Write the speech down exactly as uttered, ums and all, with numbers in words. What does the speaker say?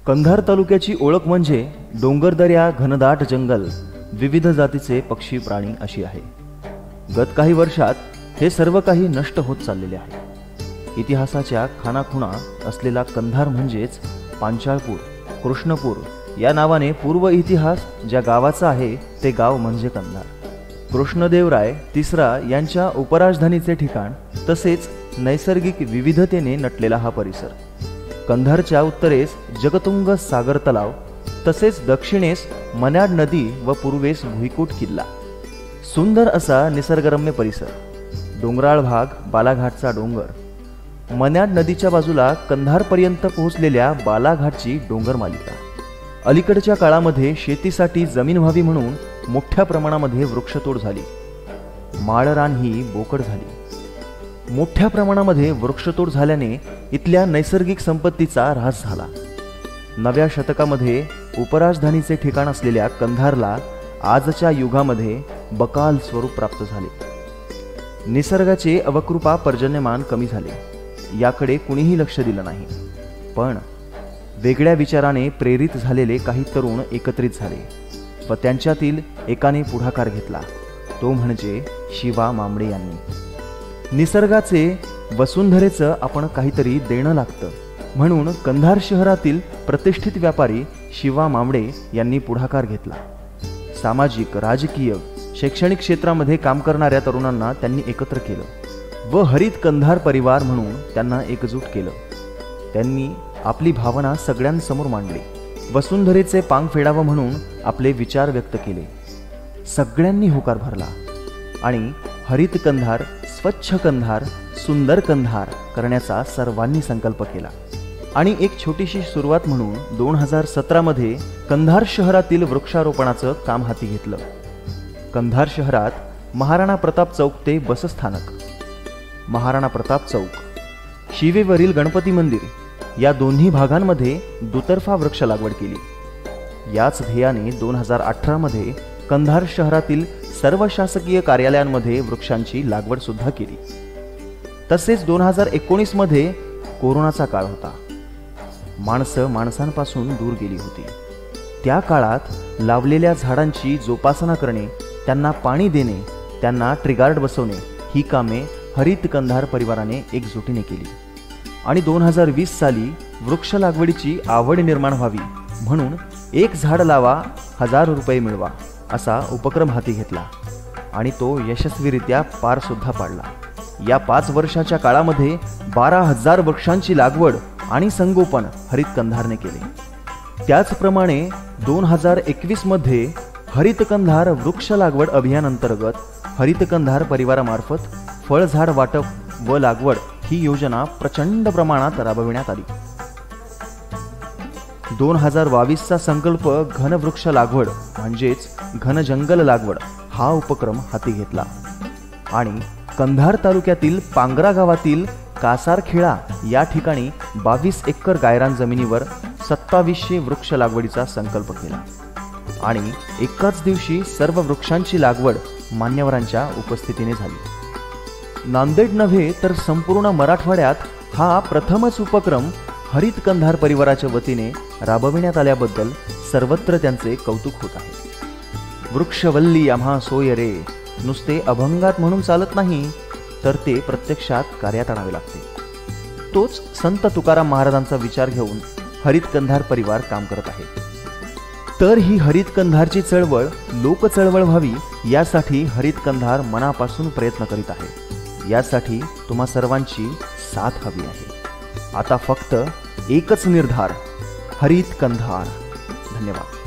कंधार तालुक्याची ओळख म्हणजे डोंगरदऱ्या, घनदाट जंगल, विविध जातीचे पक्षी प्राणी अशी आहे। गत काही वर्षात हे सर्व काही नष्ट होत चाललेले आहे। इतिहासाच्या खानाखुणा असलेला कंधार म्हणजेच पांचाळपूर, कृष्णपूर या नावाने पूर्व इतिहास ज्या गावाचा आहे ते गाव म्हणजे कंधार। कृष्णदेवराय तिसरा यांच्या उपराजधानीचे ठिकाण तसेच नैसर्गिक विविधतेने नटलेला हा परिसर। कंधारच्या उत्तरेस जगतुंग सागर तलाव, तसेच दक्षिणेस मन्याड नदी व पूर्वेस भुईकोट किल्ला। सुंदर असा निसर्गरम्य परिसर, डोंगराळ भाग, बालाघाटचा डोंगर, मन्याड नदीच्या बाजूला कंधारपर्यंत पोहोचलेल्या बालाघाटची डोंगर मालिका। अलीकडच्या काळामध्ये शेतीसाठी जमीन व्हावी म्हणून मोठ्या प्रमाणामध्ये वृक्षतोड झाली, माळरान ही बोकड झाली। मोठ्या प्रमाणामध्ये वृक्षतोड झाल्याने इथल्या नैसर्गिक संपत्तीचा ऱ्हास झाला। नव्या शतकामध्ये उपराजधानीचे ठिकाण असलेल्या कंधारला आजच्या युगामध्ये बकाल स्वरूप प्राप्त झाले। निसर्गाचे अवकृपा पर्जन्यमान कमी झाले, याकडे कुणीही लक्ष दिलं नाही। पण वेगळ्या विचाराने प्रेरित झालेले काही तरुण एकत्रित झाले व त्यांच्यातील एकाने पुढाकार घेतला, तो म्हणजे शिवा मामडे यांनी। निसर्गाचे वसुंधरेचं आपण काहीतरी देणं लागतं म्हणून कंधार शहरातील प्रतिष्ठित व्यापारी शिवा मामडे यांनी पुढाकार घेतला। सामाजिक, राजकीय, शैक्षणिक क्षेत्रामध्ये काम करणाऱ्या तरुणांना त्यांनी एकत्र केलं व हरित कंधार परिवार म्हणून त्यांना एकजूट केलं। त्यांनी आपली भावना सगळ्यांसमोर मांडली, वसुंधरेचे पांग फेडावं म्हणून आपले विचार व्यक्त केले। सगळ्यांनी होकार भरला आणि हरित कंधार, स्वच्छ कंधार, सुंदर कंधार करण्याचा सर्वांनी संकल्प केला। आणि एक छोटीशी सुरुवात म्हणून दोन हजार सतरा मध्ये कंधार शहरातील वृक्षारोपणाचं काम हाती घेतलं। कंधार शहरात महाराणा प्रताप चौक ते बसस्थानक, महाराणा प्रताप चौक, शिवेवरील गणपती मंदिर या दोन्ही भागांमध्ये दुतर्फा वृक्ष लागवड केली। याच ध्येयाने दोन हजार अठरा मध्ये कंधार शहरातील सर्व शासकीय कार्यालयांमध्ये वृक्षांची लागवड सुद्धा केली। तसेच दोन हजार एकोणीस मध्ये कोरोनाचा काळ होता, माणसं माणसांपासून दूर गेली होती। त्या काळात लावलेल्या झाडांची जोपासना करणे, त्यांना पाणी देणे, त्यांना ट्रीगार्ड बसवणे ही कामे हरित कंधार परिवाराने एकजुटीने केली। आणि दोन हजार वीस साली वृक्ष लागवडीची आवड निर्माण व्हावी म्हणून एक झाड लावा हजार रुपये मिळवा असा उपक्रम हाती घेतला आणि तो यशस्वीरित्या पार सुद्धा पाडला। या पाच वर्षाच्या काळामध्ये बारा हजार वृक्षांची लागवड आणि संगोपन हरित कंधारने केले। त्याचप्रमाणे दोन हजार एकवीस मध्ये हरित कंधार वृक्ष लागवड अभियान अंतर्गत हरित कंधार परिवारामार्फत फळझाड वाटप व लागवड ही योजना प्रचंड प्रमाणात राबविण्यात आली। दोन हजार बावीस चा संकल्प घन वृक्ष लागवड म्हणजेच घन जंगल लागवड हा उपक्रम हाती घेतला आणि कंधार तालुक्यातील पांगरा गावातील कासारखेळा या ठिकाणी बावीस एकर गायरान जमिनीवर सत्तावीसशे वृक्ष लागवडीचा संकल्प केला आणि एकाच दिवशी सर्व वृक्षांची लागवड मान्यवरांच्या उपस्थितीने झाली। नांदेड नव्हे तर संपूर्ण मराठवाड्यात हा प्रथमच उपक्रम हरित कंधार परिवाराच्या वतीने राबविण्यात आल्याबद्दल सर्वत्र त्यांचे कौतुक होत आहे। वृक्षवल्ली आम्हा सोय रे नुसते अभंगात म्हणून चालत नाही, तर ते प्रत्यक्षात कार्यात आणावे लागते। तोच संत तुकाराम महाराजांचा विचार घेऊन हरित कंधार परिवार काम करत आहे। तर ही हरित कंधारची चळवळ लोक चळवळ व्हावी यासाठी हरित कंधार मनापासून प्रयत्न करीत आहे। यासाठी तुम्हा सर्वांची साथ हवी आहे। आता फक्त एकच निर्धार, हरित कंधार। धन्यवाद।